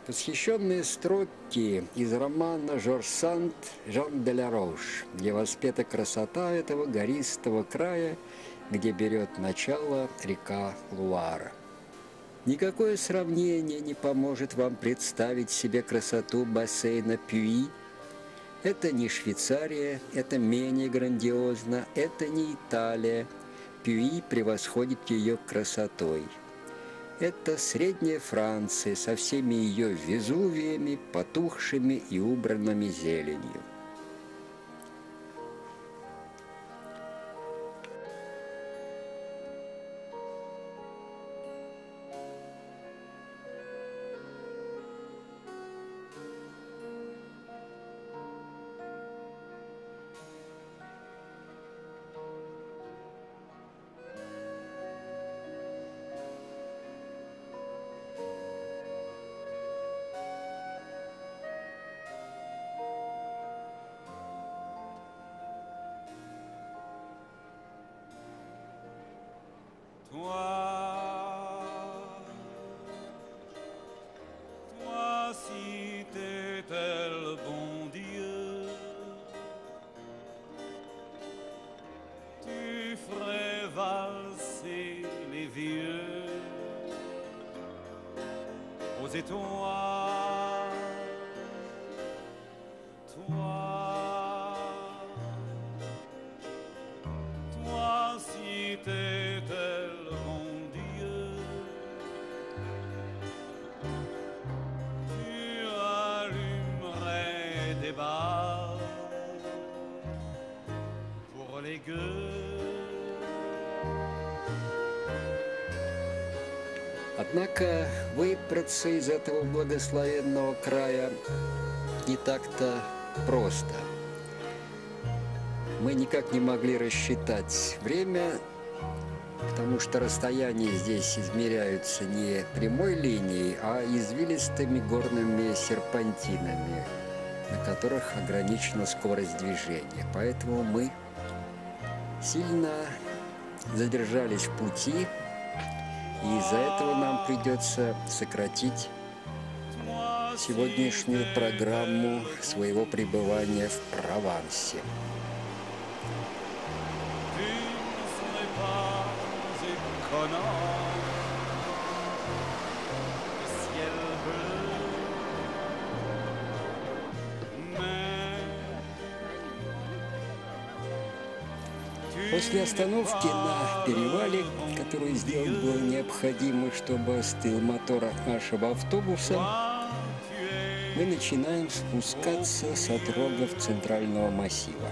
Восхищенные строки из романа «Жорж Санд. Жан де ла Рош», где воспета красота этого гористого края, где берет начало река Луара. Никакое сравнение не поможет вам представить себе красоту бассейна Пюи. Это не Швейцария, это менее грандиозно, это не Италия. Пюи превосходит ее красотой. Это Средняя Франция со всеми ее Везувиями, потухшими и убранными зеленью. Toi, si t'étais le bon Dieu, tu ferais valser les vieux aux étoiles. Toi, si t'étais le bon Dieu, tu allumerais des balles pour les gueux. Однако выбраться из этого благословенного края не так-то просто. Мы никак не могли рассчитать время, потому что расстояния здесь измеряются не прямой линией, а извилистыми горными серпантинами, на которых ограничена скорость движения. Поэтому мы сильно задержались в пути, и из-за этого нам придется сократить сегодняшнюю программу своего пребывания в Провансе. После остановки на перевале, которую сделать было необходимо, чтобы остыл мотор нашего автобуса, мы начинаем спускаться с отрогов центрального массива.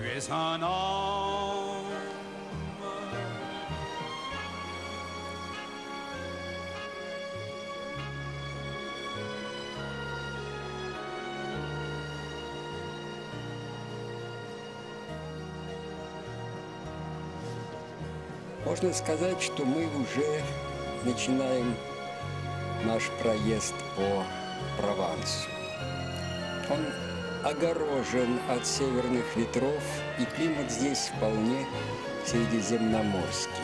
Можно сказать, что мы уже начинаем наш проезд по Провансу. Он огорожен от северных ветров, и климат здесь вполне средиземноморский.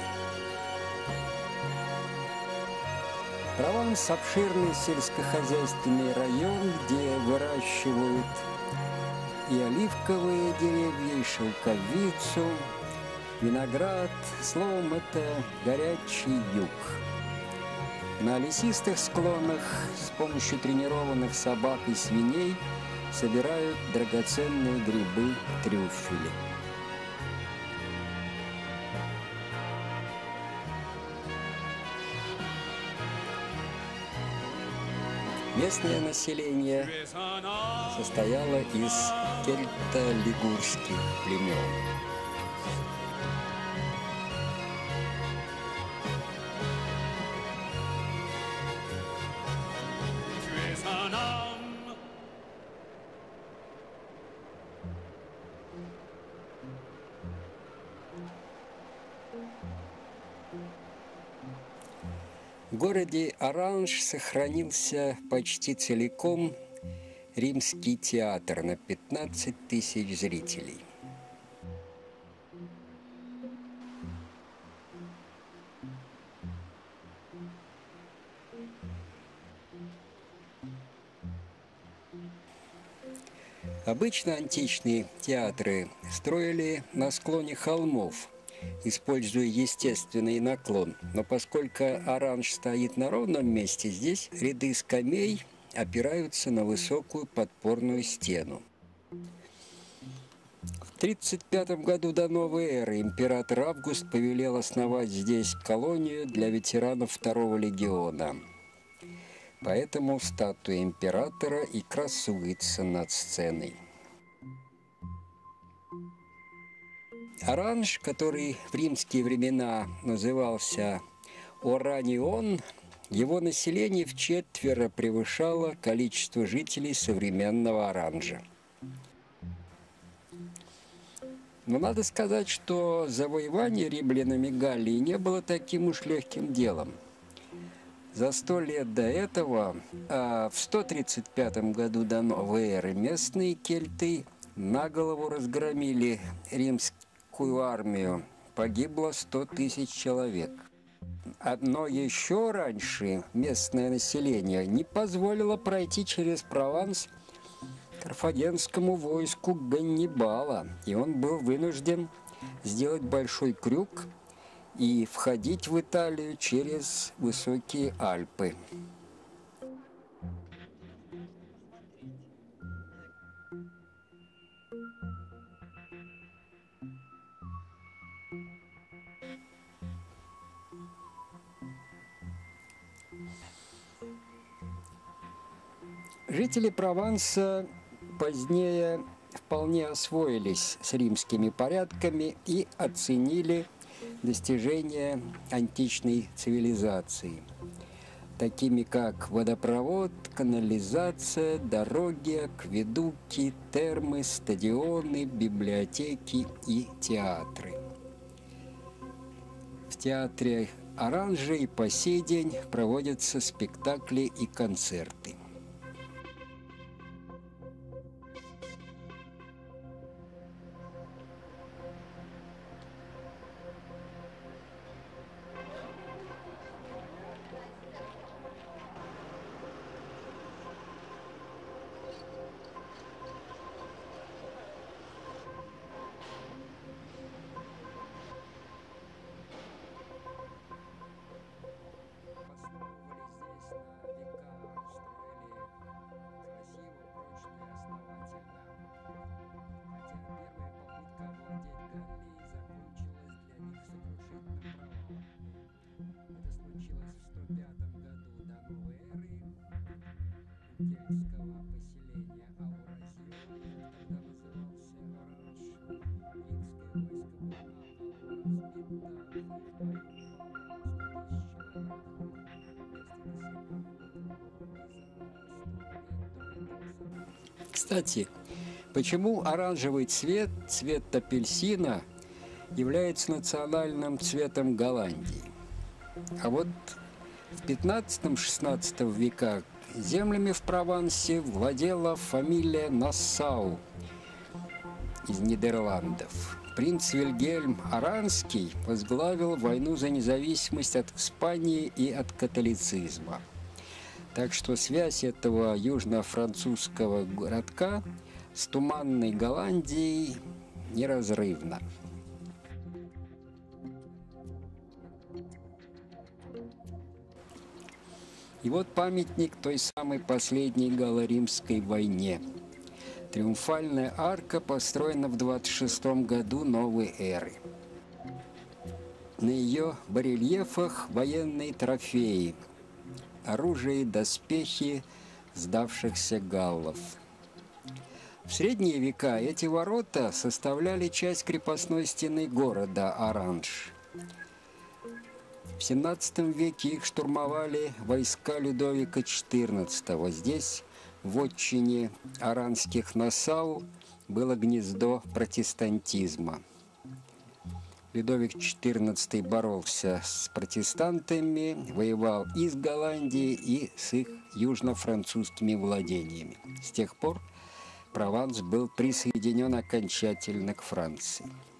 Прованс – обширный сельскохозяйственный район, где выращивают и оливковые деревья, и шелковицу, виноград, словом, это горячий юг. На лесистых склонах с помощью тренированных собак и свиней собирают драгоценные грибы трюфели. Местное население состояло из кельто-лигурских племен. В городе Оранж сохранился почти целиком римский театр на 15 тысяч зрителей. Обычно античные театры строили на склоне холмов, используя естественный наклон. Но поскольку Оранж стоит на ровном месте, здесь ряды скамей опираются на высокую подпорную стену. В 35 году до новой эры император Август повелел основать здесь колонию для ветеранов Второго легиона. Поэтому статуя императора и красуется над сценой. Оранж, который в римские времена назывался Оранион, его население вчетверо превышало количество жителей современного Оранжа. Но надо сказать, что завоевание римлянами Галлии не было таким уж легким делом. За 100 лет до этого, в 135 году до новой эры, местные кельты наголову разгромили римскую армию. Погибло 100 тысяч человек. Но еще раньше местное население не позволило пройти через Прованс карфагенскому войску Ганнибала, и он был вынужден сделать большой крюк и входить в Италию через высокие Альпы. Жители Прованса позднее вполне освоились с римскими порядками и оценили достижения античной цивилизации, такими как водопровод, канализация, дороги, акведуки, термы, стадионы, библиотеки и театры. В театре Оранжа и по сей день проводятся спектакли и концерты. Кстати, почему оранжевый цвет, цвет апельсина, является национальным цветом Голландии? А вот в 15-16 веках землями в Провансе владела фамилия Нассау из Нидерландов. Принц Вильгельм Оранский возглавил войну за независимость от Испании и от католицизма. Так что связь этого южно-французского городка с туманной Голландией неразрывна. И вот памятник той самой последней галло-римской войне. Триумфальная арка построена в 26 году новой эры. На ее барельефах военные трофеи, оружие и доспехи сдавшихся галлов. В средние века эти ворота составляли часть крепостной стены города Оранж. В XVII веке их штурмовали войска Людовика XIV. Здесь, в отчине оранских Нассау, было гнездо протестантизма. Людовик XIV боролся с протестантами, воевал и с Голландией, и с их южно-французскими владениями. С тех пор Прованс был присоединен окончательно к Франции.